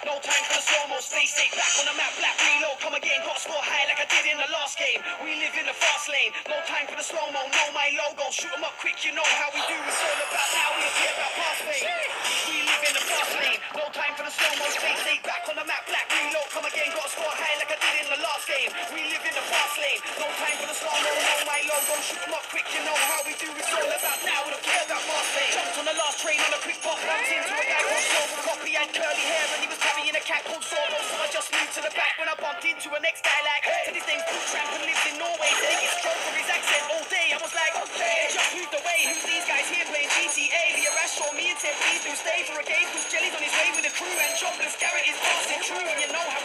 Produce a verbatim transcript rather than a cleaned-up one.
No time for the slow-mo, stay safe, back on the map, black reload, come again, got score high like I did in the last game. We live in the fast lane, no time for the slow-mo, know my logo, shoot 'em up quick, you know how we do, it's all about now, we don't care about past fame. We live in the fast lane, no time for the slow-mo, stay safe, back on the map, black reload, come again, got score high like I did in the last game. We live in the fast lane, no time for the slow-mo, know my logo, shoot 'em up quick, you know how we do, it's all about now, we don't care about past fame. Jumped on the last train on a quick pop, bumped into a guy called Silver Copy, had curly hair and he was carrying a cat called Sorbo, so I just moved to the back when I bumped into a next guy like, hey. Said his name's Boot Tramp and lives in Norway, said he gets stroke from his accent all day. I was like, okay, just moved away, who's these guys here playing G T A? The Arash saw me and said please do stay for a game, cause Jelly's on his way with a crew and Jobless Garrett is passing through, and you know how